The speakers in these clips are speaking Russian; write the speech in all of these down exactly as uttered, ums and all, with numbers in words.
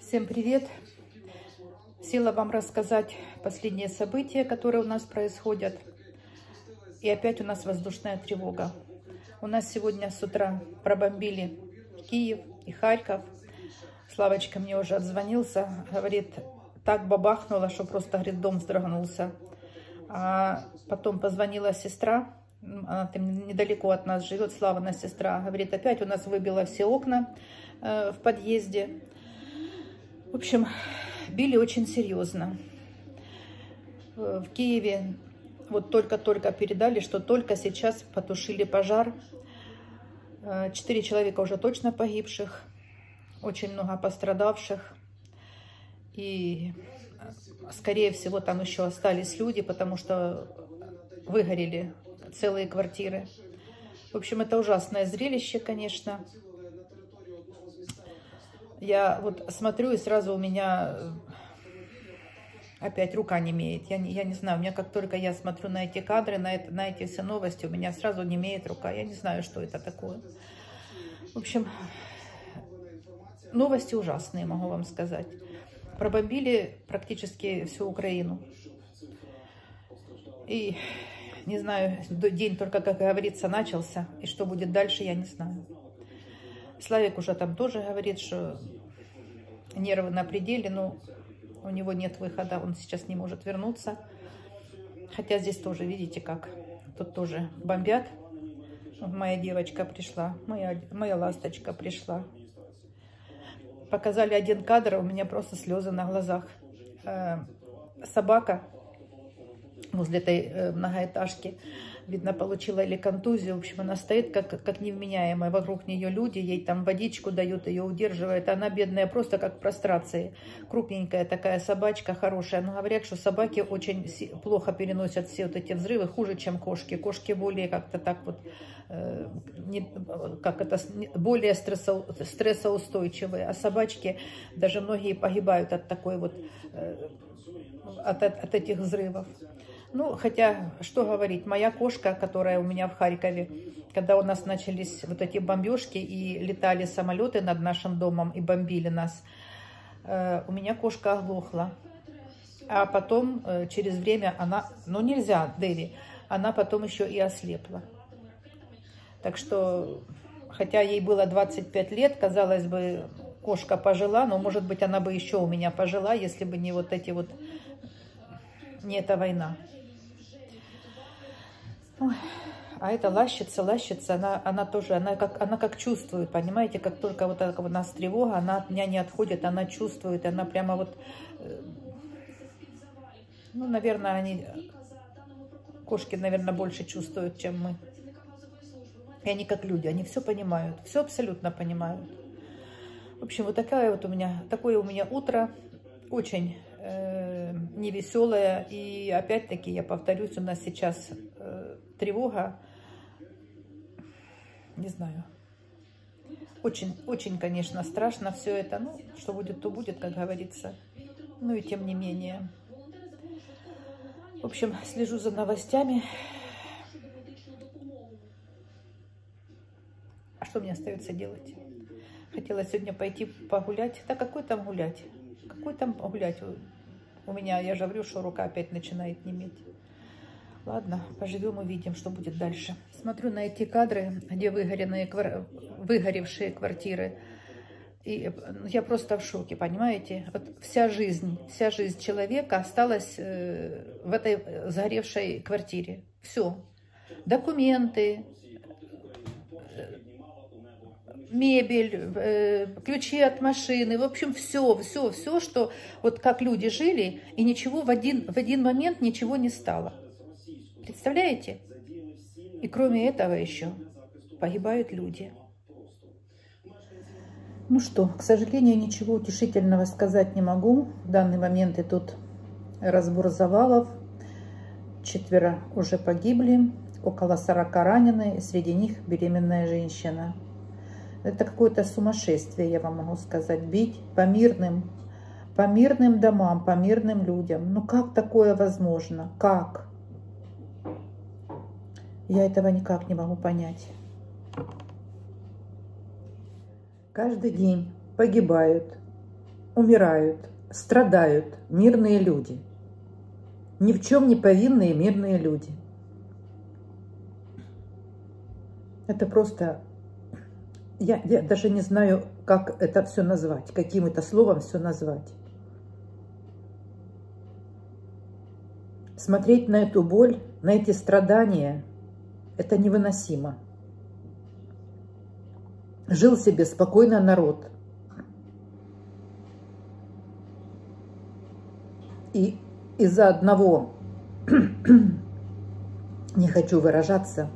Всем привет! Села вам рассказать последние события, которые у нас происходят. И опять у нас воздушная тревога. У нас сегодня с утра пробомбили Киев и Харьков. Славочка мне уже отзвонился, говорит, так бабахнуло, что просто, говорит, дом вздрогнулся. А потом позвонила сестра, она там недалеко от нас живет, Славина сестра, говорит, опять у нас выбило все окна э, в подъезде. В общем, били очень серьезно. В Киеве вот только-только передали, что только сейчас потушили пожар. Четыре человека уже точно погибших, очень много пострадавших. И, скорее всего, там еще остались люди, потому что выгорели целые квартиры. В общем, это ужасное зрелище, конечно. Я вот смотрю, и сразу у меня опять рука немеет. Я не, я не знаю, у меня как только я смотрю на эти кадры, на, это, на эти все новости, у меня сразу немеет рука. Я не знаю, что это такое. В общем, новости ужасные, могу вам сказать. Пробомбили практически всю Украину. И не знаю, день только, как говорится, начался. И что будет дальше, я не знаю. Славик уже там тоже говорит, что нервы на пределе, но у него нет выхода, он сейчас не может вернуться. Хотя здесь тоже, видите как, тут тоже бомбят. Моя девочка пришла, моя, моя ласточка пришла. Показали один кадр, у меня просто слезы на глазах. Собака возле этой многоэтажки, видно, получила или контузию. В общем, она стоит как, как невменяемая. Вокруг нее люди, ей там водичку дают, ее удерживают. Она бедная, просто как в прострации. Крупненькая такая собачка, хорошая. Но говорят, что собаки очень плохо переносят все вот эти взрывы, хуже, чем кошки. Кошки более как-то так вот, э, не, как это, более стрессо, стрессоустойчивые. А собачки, даже многие погибают от такой вот, э, от, от, от этих взрывов. Ну, хотя, что говорить, моя кошка, которая у меня в Харькове, когда у нас начались вот эти бомбежки и летали самолеты над нашим домом и бомбили нас, э, у меня кошка оглохла. А потом, э, через время она, ну нельзя, Дэви, она потом еще и ослепла. Так что, хотя ей было двадцать пять лет, казалось бы, кошка пожила, но, может быть, она бы еще у меня пожила, если бы не вот эти вот, не эта война. Ой, а эта лащица, лащица, она, она тоже, она как, она как чувствует, понимаете, как только вот так у нас тревога, она от меня не отходит, она чувствует, она прямо вот, ну, наверное, они, кошки, наверное, больше чувствуют, чем мы. И они как люди, они все понимают, все абсолютно понимают. В общем, вот такая вот у меня, такое у меня утро, очень э, невеселое, и опять-таки, я повторюсь, у нас сейчас э, тревога, не знаю, очень, очень, конечно, страшно все это, ну, что будет, то будет, как говорится, ну и тем не менее. В общем, слежу за новостями. А что мне остается делать? Хотела сегодня пойти погулять. Да какой там гулять? Какой там гулять? У меня, я же говорю, что рука опять начинает неметь. Ладно, поживем, увидим, что будет дальше. Смотрю на эти кадры, где выгоренные, выгоревшие квартиры. И я просто в шоке, понимаете? Вот вся жизнь, вся жизнь человека осталась в этой сгоревшей квартире. Все. Документы, мебель, э, ключи от машины, в общем, все, все, все, что вот как люди жили, и ничего в один, в один момент ничего не стало. Представляете? И кроме этого еще погибают люди. Ну что, к сожалению, ничего утешительного сказать не могу. В данный момент идут разбор завалов. Четверо уже погибли, около сорока ранены, и среди них беременная женщина. Это какое-то сумасшествие, я вам могу сказать. Бить по мирным, по мирным домам, по мирным людям. Ну как такое возможно? Как? Я этого никак не могу понять. Каждый день погибают умирают, страдают мирные люди. Ни в чем не повинные мирные люди. Это просто... Я, я даже не знаю, как это все назвать, каким это словом все назвать. Смотреть на эту боль, на эти страдания, это невыносимо. Жил себе спокойно народ. И из-за одного, не хочу выражаться,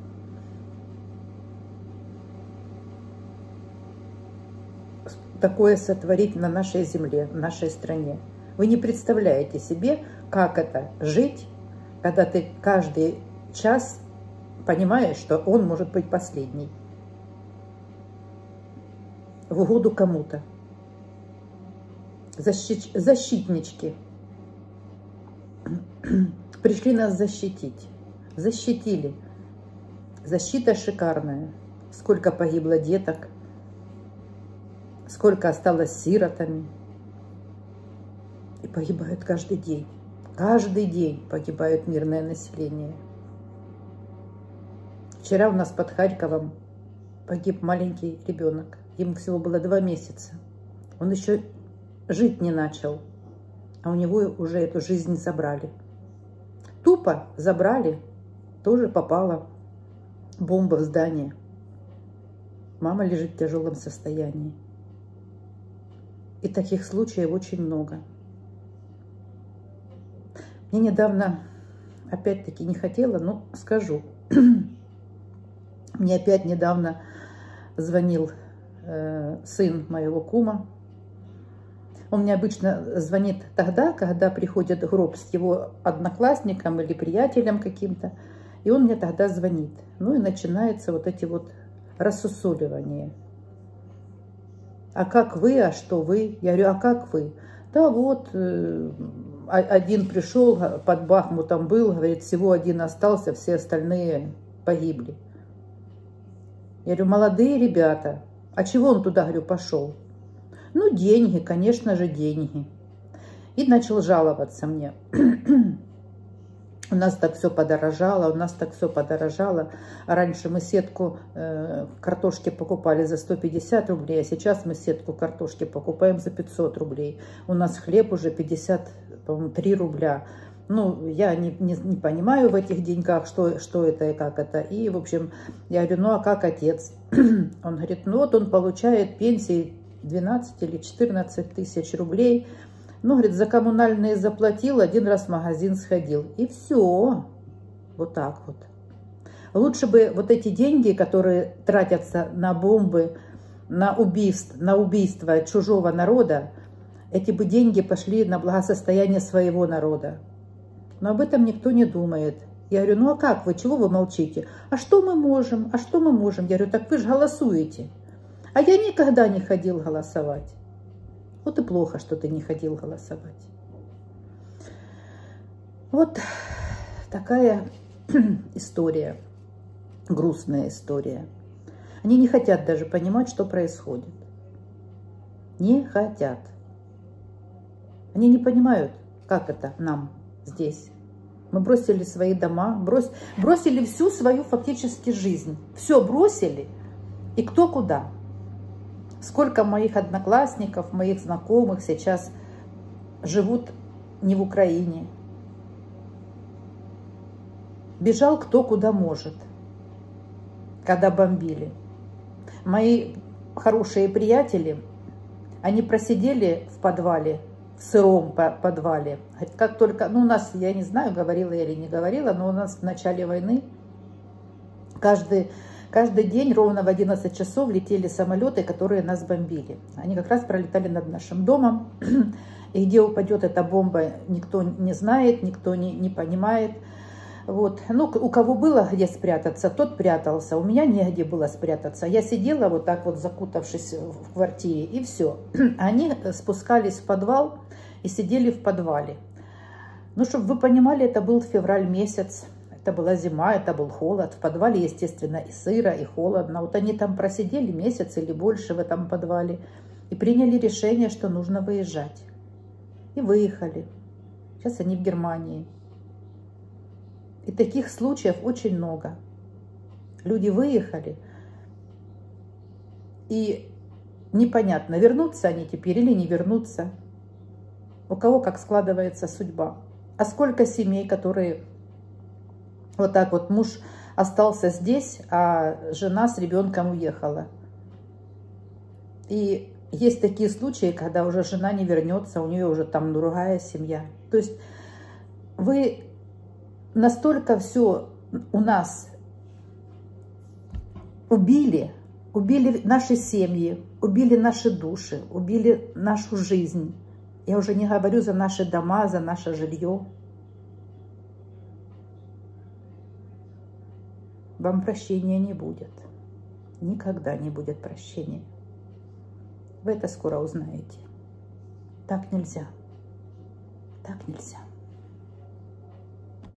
такое сотворить на нашей земле, в нашей стране. Вы не представляете себе, как это жить, когда ты каждый час понимаешь, что он может быть последний. В угоду кому-то. Защит... Защитнички пришли нас защитить. Защитили. Защита шикарная. Сколько погибло деток. Сколько осталось сиротами. И погибают каждый день. Каждый день погибает мирное население. Вчера у нас под Харьковом погиб маленький ребенок. Ему всего было два месяца. Он еще жить не начал. А у него уже эту жизнь забрали. Тупо забрали. Тоже попала бомба в здание. Мама лежит в тяжелом состоянии. И таких случаев очень много. Мне недавно, опять-таки не хотела, но скажу. Мне опять недавно звонил э, сын моего кума. Он мне обычно звонит тогда, когда приходит гроб с его одноклассником или приятелем каким-то. И он мне тогда звонит. Ну и начинаются вот эти вот рассусоливания. А как вы, а что вы? Я говорю, а как вы? Да вот, э, один пришел, под Бахмутом был, говорит, всего один остался, все остальные погибли. Я говорю, молодые ребята, а чего он туда, говорю, пошел? Ну, деньги, конечно же, деньги. И начал жаловаться мне. У нас так все подорожало, у нас так все подорожало. Раньше мы сетку э, картошки покупали за сто пятьдесят рублей, а сейчас мы сетку картошки покупаем за пятьсот рублей. У нас хлеб уже пятьдесят три рубля. Ну, я не, не, не понимаю в этих деньгах, что, что это и как это. И, в общем, я говорю, ну, а как отец? Он говорит, ну, вот он получает пенсии двенадцать или четырнадцать тысяч рублей. Ну, говорит, за коммунальные заплатил, один раз в магазин сходил. И все. Вот так вот. Лучше бы вот эти деньги, которые тратятся на бомбы, на убийство, на убийство чужого народа, эти бы деньги пошли на благосостояние своего народа. Но об этом никто не думает. Я говорю, ну а как вы, чего вы молчите? А что мы можем? А что мы можем? Я говорю, так вы же голосуете. А я никогда не ходил голосовать. Вот и плохо, что ты не ходил голосовать. Вот такая история, грустная история. Они не хотят даже понимать, что происходит. Не хотят. Они не понимают, как это нам здесь. Мы бросили свои дома, брос... бросили всю свою фактически жизнь. Все бросили, и кто куда. Сколько моих одноклассников, моих знакомых сейчас живут не в Украине. Бежал кто куда может, когда бомбили. Мои хорошие приятели, они просидели в подвале, в сыром подвале. Как только, ну у нас, я не знаю, говорила я или не говорила, но у нас в начале войны каждый... Каждый день ровно в одиннадцать часов летели самолеты, которые нас бомбили. Они как раз пролетали над нашим домом. И где упадет эта бомба, никто не знает, никто не, не понимает. Вот. Ну, у кого было где спрятаться, тот прятался. У меня негде было спрятаться. Я сидела вот так вот, закутавшись в квартире, и все. Они спускались в подвал и сидели в подвале. Ну, чтобы вы понимали, это был февраль месяц. Это была зима, это был холод. В подвале, естественно, и сыро, и холодно. Вот они там просидели месяц или больше в этом подвале. И приняли решение, что нужно выезжать. И выехали. Сейчас они в Германии. И таких случаев очень много. Люди выехали, и непонятно, вернутся они теперь или не вернутся. У кого как складывается судьба. А сколько семей, которые вот так вот, муж остался здесь, а жена с ребенком уехала. И есть такие случаи, когда уже жена не вернется, у нее уже там другая семья. То есть вы настолько все у нас убили, убили наши семьи, убили наши души, убили нашу жизнь. Я уже не говорю за наши дома, за наше жилье. Вам прощения не будет. Никогда не будет прощения. Вы это скоро узнаете. Так нельзя. Так нельзя.